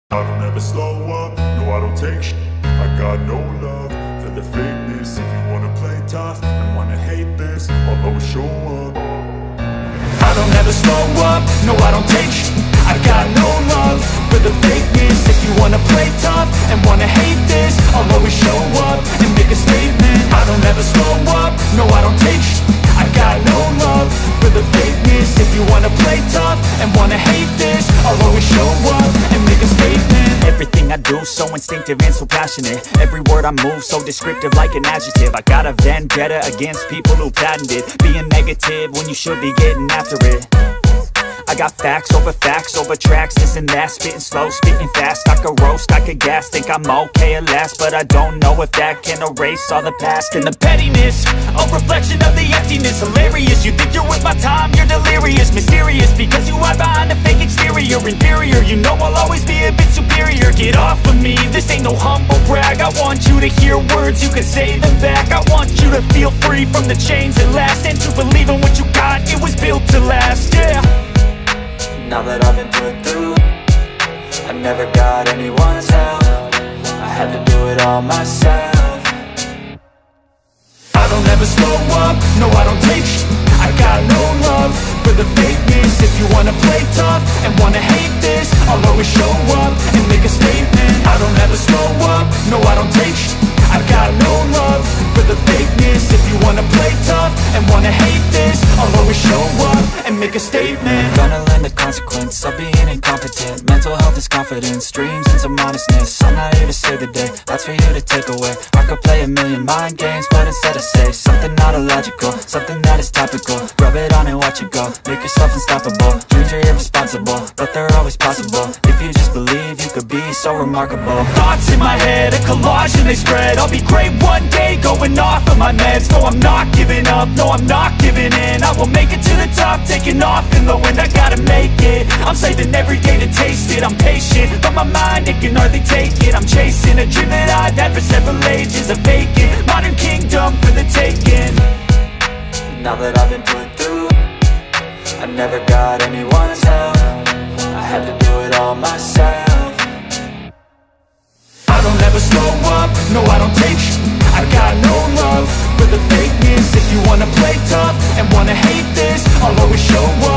I don't ever slow up, no I don't take sh**. I got no love for the fakeness. If you wanna play tough and wanna hate this, I'll always show up. I don't ever slow up, no I don't take sh**. I got no love for the fakeness. If you wanna play tough and wanna hate this, I'll always show up and make a statement. I don't ever slow up, no I don't take sh**. I got no love for the fakeness. If you wanna play tough and wanna hate this, I'll always show up and make a statement. Everything I do so instinctive and so passionate. Every word I move so descriptive like an adjective. I got a vendetta against people who patented being negative when you should be getting after it. I got facts over tracks, this and that. Spitting slow, spitting fast. I could roast, I could gas. Think I'm okay at last, but I don't know if that can erase all the past. And the pettiness, a reflection of the emptiness. Hilarious, you think you're worth my time, you're delirious. Mysterious, because you hide behind a fake exterior. Inferior, you know I'll always be a bit superior. Get off of me, this ain't no humble brag. I want you to hear words, you can say them back. I want you to feel free from the chains that last, and to believe in what you got, it was built to last, yeah. Now that I've been put through, I never got anyone's help. I had to do it all myself. I don't ever slow up, no I don't take sh**. I got no love for the fakeness. If you wanna play tough and wanna hate this, I'll always show up and make a statement. I don't ever slow up, no I don't take sh**. I got no love for the fakeness. If you wanna play tough and wanna hate this, I'll always show up and make a statement. Gonna learn the consequence of being incompetent. Mental health is confidence, dreams and some honestness. I'm not here to save the day, that's for you to take away. I could play a million mind games, but instead I say something not illogical, something that is topical. Rub it on and watch it go, make yourself unstoppable. Dreams are irresponsible, but they're always possible. If you just believe, you could be so remarkable. Thoughts in my head, a collage and they spread. I'll be great one day, going off of my meds. No, I'm not giving up, no, I'm not giving in. I will make it to the top, taking off in the wind. I gotta make it, I'm saving every day to taste it. I'm patient, but my mind, it can hardly take it. I'm chasing a dream that I've had for several ages. A vacant, modern kingdom for the taking. Now that I've been put through, I never got anyone's help. I had to do it all myself. I don't ever slow up, no I don't take sh**. I got no love for the fakeness. If you wanna play tough and wanna hate this, I'll always show up